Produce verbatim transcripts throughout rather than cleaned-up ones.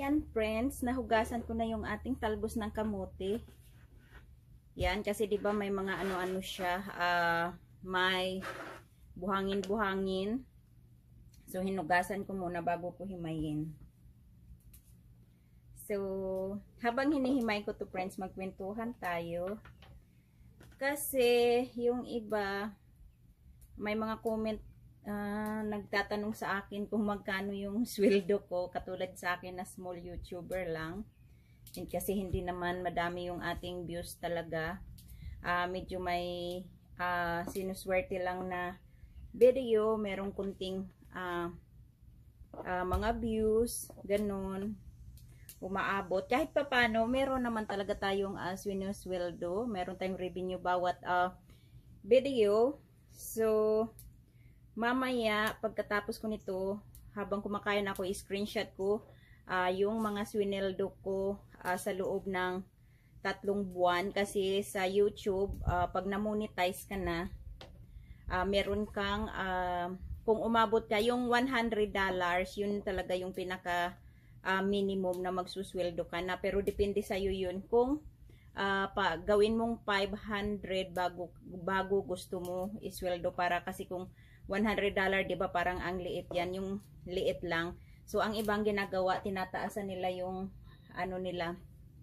ayan friends, nahugasan ko na yung ating talbos ng kamote. Yan, kasi di ba may mga ano-ano siya, uh, may buhangin-buhangin. So, hinugasan ko muna bago ko himayin. So, habang hinihimay ko to friends, magkwentuhan tayo. Kasi, yung iba, may mga comment Uh, nagtatanong sa akin kung magkano yung sweldo ko, katulad sa akin na small YouTuber lang. Kasi hindi naman madami yung ating views talaga. Uh, medyo may uh, sinuswerte lang na video, merong kunting uh, uh, mga views, ganun, umaabot. Kahit pa paano, meron naman talaga tayong uh, sinusweldo, meron tayong revenue bawat uh, video. So, mamaya, pagkatapos ko nito, habang kumakain ako, i-screenshot ko uh, yung mga swineldo ko uh, sa loob ng tatlong buwan. Kasi sa YouTube, uh, pag na-monetize ka na, uh, meron kang, uh, kung umabot ka, yung one hundred dollars, yun talaga yung pinaka uh, minimum na magsusweldo ka na. Pero depende sa'yo yun kung uh, pa, gawin mong five hundred bago, bago gusto mo isweldo, para kasi kung one hundred dollars, di ba, parang ang liit yan, yung liit lang. So, ang ibang ginagawa, tinataasan nila yung, ano nila,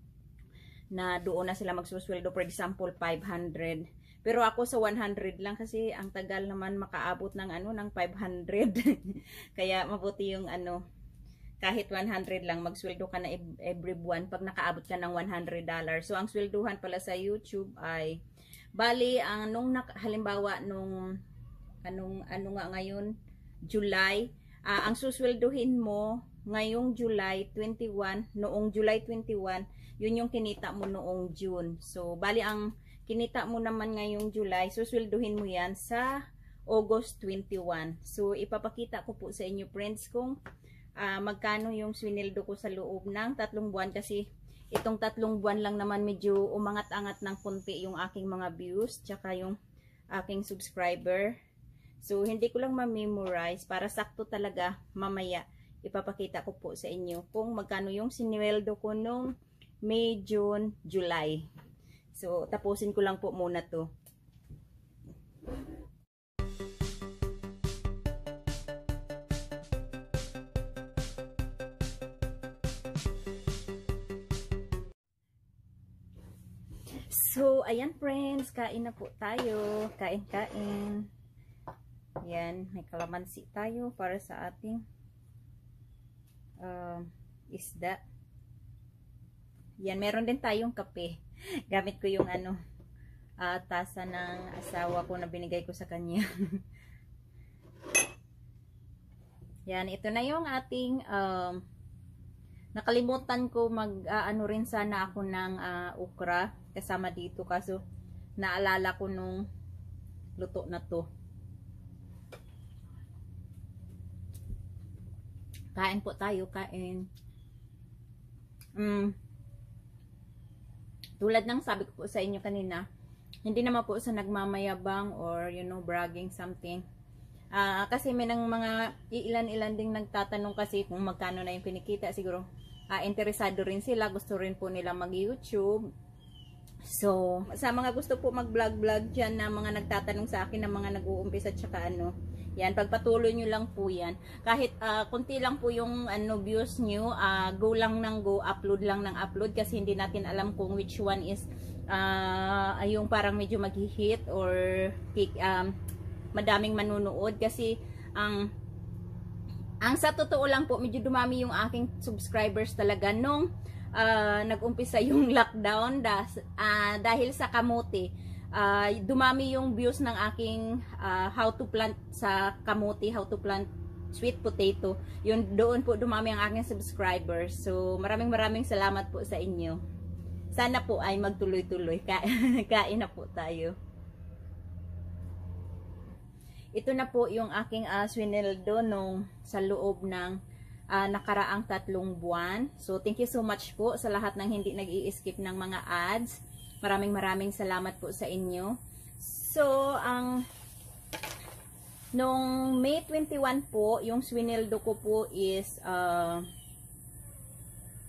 na doon na sila magsusweldo, for example, five hundred. Pero ako sa one hundred lang, kasi ang tagal naman makaabot ng, ano, ng five hundred. Kaya, mabuti yung, ano, kahit one hundred lang, magsweldo ka na every buwan, pag nakaabot ka ng one hundred dollars. So, ang swelduhan pala sa YouTube ay, bali, ang, nung, halimbawa, nung, anong ano nga ngayon, July, uh, ang suswelduhin mo ngayong July twenty-one, noong July twenty-one, yun yung kinita mo noong June. So, bali ang kinita mo naman ngayong July, suswelduhin mo yan sa August twenty-one. So, ipapakita ko po sa inyo friends kung uh, magkano yung swineldo ko sa loob ng tatlong buwan, kasi itong tatlong buwan lang naman medyo umangat-angat ng konti yung aking mga views, tsaka yung aking subscriber. So, hindi ko lang ma-memorize, para sakto talaga mamaya ipapakita ko po sa inyo kung magkano yung sinweldo ko nung May, June, July. So, tapusin ko lang po muna to. So, ayan friends, kain na po tayo. Kain-kain. Yan, may kalamansi tayo para sa ating uh, isda. Yan, meron din tayong kape. Gamit ko yung ano, uh, tasa ng asawa ko na binigay ko sa kanya. Yan, ito na yung ating um, nakalimutan ko mag uh, ano rin sana ako ng uh, okra kasama dito, kaso naalala ko nung luto na to. Kain po tayo, kain. Mm. Tulad ng sabi ko po sa inyo kanina, hindi naman po sa nagmamayabang or, you know, bragging something. Uh, kasi may nang mga ilan-ilan ding nagtatanong kasi kung magkano na yung pinikita. Siguro, uh, interesado rin sila. Gusto rin po nila mag-YouTube. So, sa mga gusto po mag-vlog-vlog dyan na mga nagtatanong sa akin na mga nag-uumpisa at saka ano, yan, pagpatuloy nyo lang po yan. Kahit uh, konti lang po yung ano, views nyo, uh, go lang ng go, upload lang ng upload, kasi hindi natin alam kung which one is uh, yung parang medyo mag-hit or um, madaming manunood. Kasi ang ang sa totoo lang po, medyo dumami yung aking subscribers talaga nung uh, nag-umpisa yung lockdown das, uh, dahil sa kamote. Uh, dumami yung views ng aking uh, how to plant sa kamote, how to plant sweet potato. Yun, doon po dumami ang aking subscribers. So, maraming maraming salamat po sa inyo. Sana po ay magtuloy-tuloy. Kain, kain na po tayo. Ito na po yung aking uh, swineldo nung sa loob ng uh, nakaraang tatlong buwan. So, thank you so much po sa lahat ng hindi nag-i-skip ng mga ads. Maraming maraming salamat po sa inyo. So, ang nung May twenty-one po, yung swineldo ko po is uh,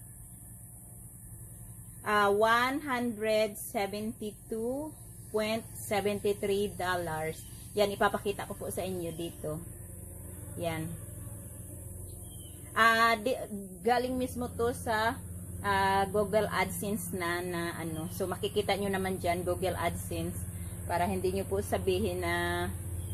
uh, one hundred seventy-two point seven three dollars. Yan, ipapakita ko po sa inyo dito. Yan. Uh, di, galing mismo to sa uh, Google AdSense na, na ano. So, makikita nyo naman dyan, Google AdSense. Para hindi nyo po sabihin na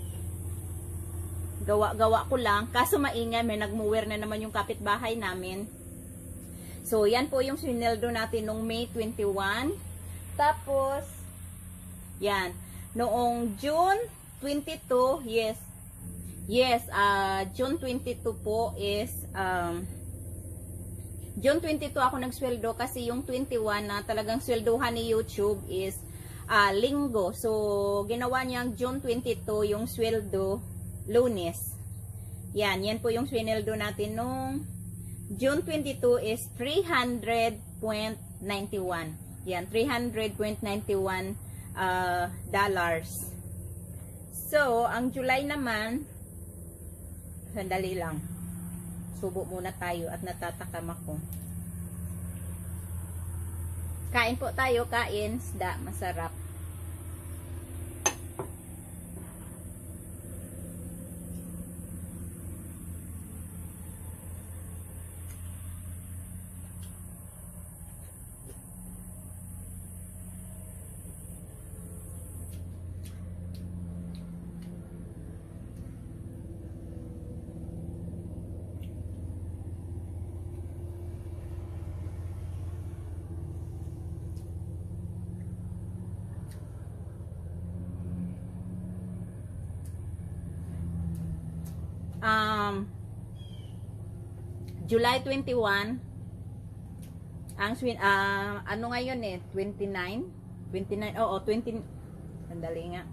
gawa-gawa ko lang. Kaso maingay, may nagmuwer na naman yung kapitbahay namin. So, yan po yung swineldo natin noong May twenty-one. Tapos, yan. Noong June twenty-two, yes. Yes, uh, June twenty-two po is, um, June twenty-two ako nagsweldo kasi yung twenty-one na talagang sweldohan ni YouTube is uh, linggo. So, ginawa niyang June twenty-two yung sweldo Lunes. Yan, yan po yung swineldo natin nung June twenty-two is three hundred point nine one. Yan, three hundred point nine one uh, dollars. So, ang July naman, sandali lang. Subo muna tayo at natatakam ako. Kain po tayo, kain. Isda, masarap. Um, July twenty-one ang swin uh, ano ngayon eh twenty-nine twenty-nine oo twenty sandali nga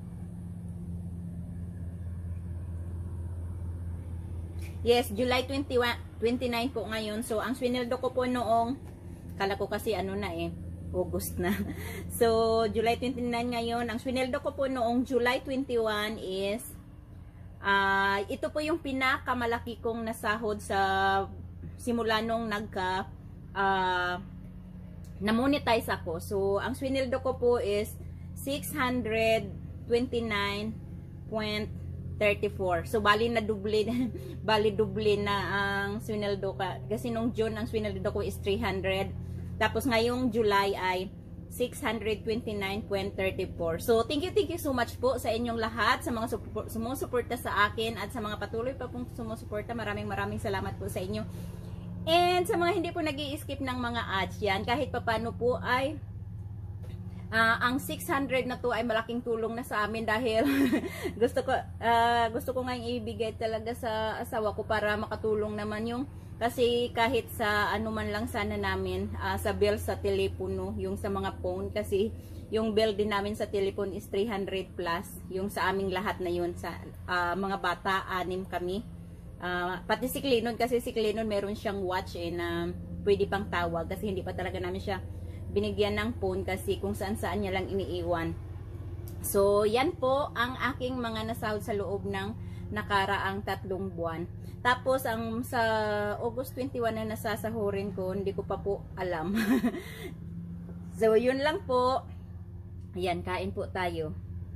yes July twenty-one twenty-nine po ngayon. So ang swineldo ko po noong kala ko kasi ano na eh August na. So July twenty-nine ngayon. Ang swineldo ko po noong July twenty-one is Uh, ito po yung pinakamalaki kong nasahod sa simula nung nagka uh, na-monetize ako. So, ang swineldo ko po is six hundred twenty-nine point three four. So, bali na duble, bali duble na ang swineldo ka. Kasi nung June, ang swineldo ko is three hundred. Tapos ngayong July ay six hundred twenty-nine point three four. So, thank you, thank you so much po sa inyong lahat, sa mga sumusuporta sa akin at sa mga patuloy pa pong sumusuporta. Maraming maraming salamat po sa inyo. And sa mga hindi po nag-i-skip ng mga ads yan, kahit papano po ay uh, ang six hundred na to ay malaking tulong na sa amin dahil gusto ko uh, gusto ko nga ibigay talaga sa asawa ko para makatulong naman yung kasi kahit sa ano man lang sana namin, uh, sa bill sa telepono, yung sa mga phone, kasi yung bill din namin sa telephone is three hundred plus, yung sa aming lahat na yun, sa uh, mga bata, anim kami. Uh, pati si Cleanon, kasi si Cleanon meron siyang watch eh, na pwede pang tawag, kasi hindi pa talaga namin siya binigyan ng phone, kasi kung saan saan niya lang iniiwan. So, yan po ang aking mga nasahod sa loob ng nakaraang tatlong buwan. Tapos, ang sa August twenty-one na nasasahurin ko, hindi ko pa po alam. So, yun lang po. Ayan, kain po tayo.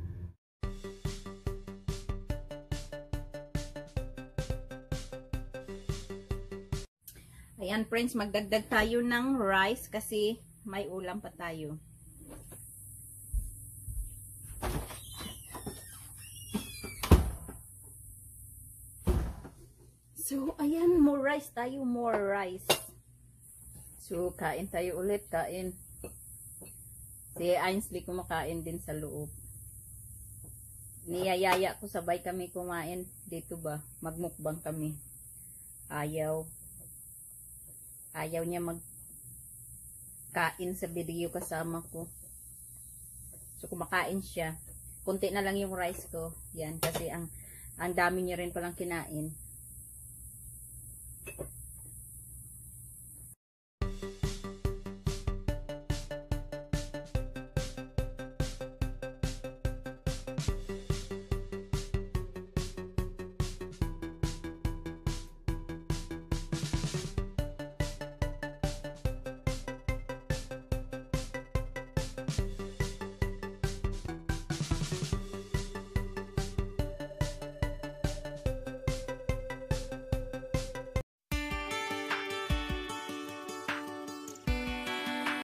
Ayan, friends, magdagdag tayo ng rice kasi may ulam pa tayo. So, ayan, more rice tayo, more rice. So, kain tayo ulit, kain. Si Ainsley kumakain din sa loob. Niyayaya ko, sabay kami kumain. Dito ba? Magmukbang kami. Ayaw. Ayaw niya magkain sa video kasama ko. So, kumakain siya. Kunti na lang yung rice ko. Yan, kasi ang, ang dami niya rin palang kinain.